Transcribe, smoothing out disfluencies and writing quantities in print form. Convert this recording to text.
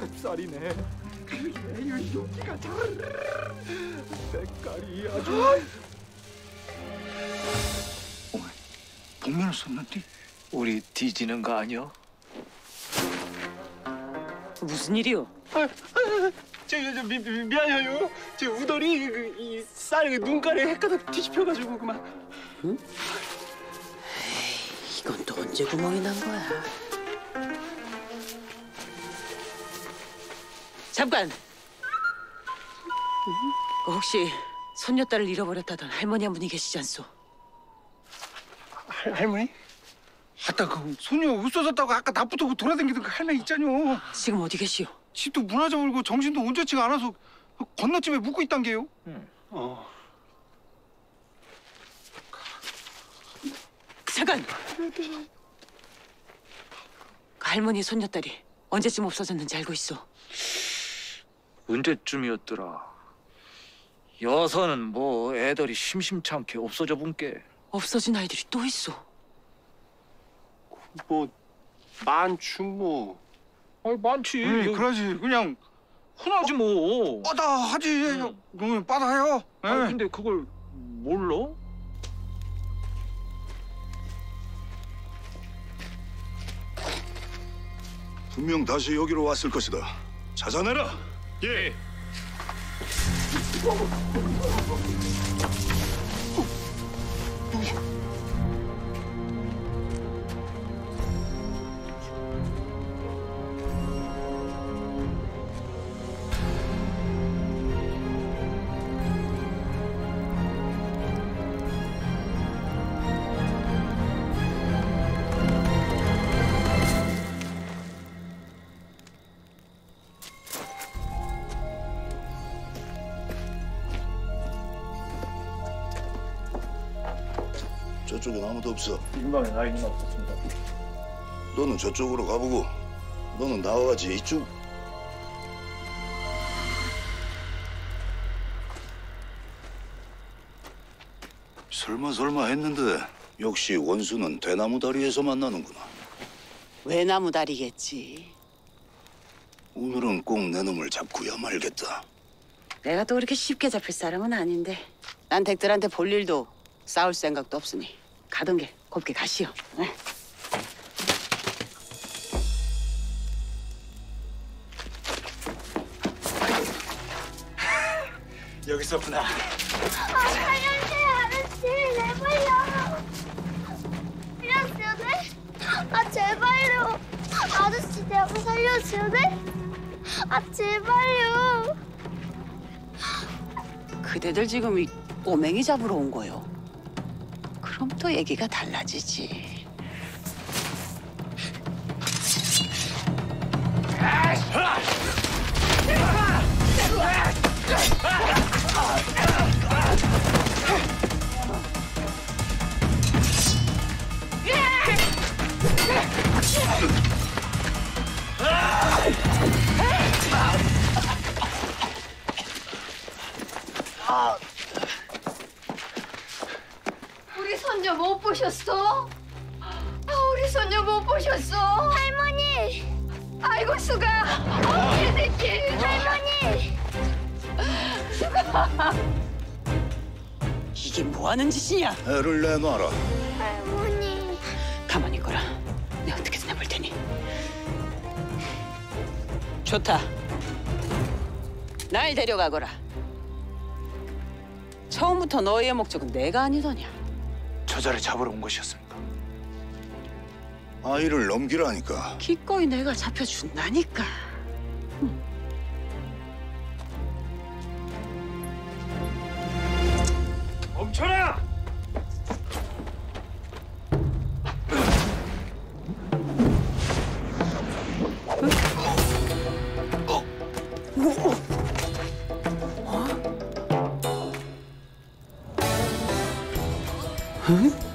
햇살이네. 그래, 윤기가 색깔이 아주. 복면을 썼는데? 우리 뒤지는 거 아니여? 무슨 일이요? 미안해요. 저 우덜이 이 쌀 눈가를 헷가닥 뒤집혀가지고 그만. 응? 에이, 이건 또 언제 구멍이 난 거야? 잠깐! 혹시 손녀딸을 잃어버렸다던 할머니 한 분이 계시지 않소? 할머니? 아따 그 소녀 없어졌다고 아까 낮부터 돌아다니던 그 할머니 있잖요. 지금 어디 계시오? 집도 문화재 울고 정신도 온전치가 않아서 건너집에 묵고 있단 게요. 잠깐! 그 할머니 손녀딸이 언제쯤 없어졌는지 알고 있어? 언제쯤이었더라? 여서는 뭐 애들이 심심찮게 없어져 본게. 없어진 아이들이 또 있어. 뭐 많지 뭐. 아니 많지. 그러지 그냥 흔하지 뭐. 빠다하지. 빠다해요. 아니 근데 그걸 몰라? 분명 다시 여기로 왔을 것이다. 찾아내라. 예. 저쪽엔 아무도 없어. 인방에 나이는 없었습니다. 너는 저쪽으로 가보고 너는 나와 같이 이쪽. 설마 했는데 역시 원수는 대나무 다리에서 만나는구나. 외나무 다리겠지. 오늘은 꼭 내 놈을 잡고야 말겠다. 내가 또 그렇게 쉽게 잡힐 사람은 아닌데 난 댁들한테 볼 일도 싸울 생각도 없으니 가던 길 곱게 가시오. 네. 여기 있었구나. 살려주세요, 아저씨. 제발요. 살려주세요, 네? 제발요. 아저씨, 제발 살려주세요, 네? 제발요. 그대들 지금 이 꼬맹이 잡으러 온 거요. 그럼 또 얘기가 달라지지. 우리 손녀 못 보셨어? 우리 손녀 못 보셨어? 할머니! 아이고, 수가! 개새끼! 할머니! 수가! 이게 뭐 하는 짓이냐? 애를 내놔라. 할머니. 가만히 있거라. 내가 어떻게든 해볼 테니. 좋다. 날 데려가거라. 처음부터 너희의 목적은 내가 아니더냐? 저자를 잡으러 온 것이었습니까? 아이를 넘기라니까. 기꺼이 내가 잡혀준다니까. 멈춰라! 응?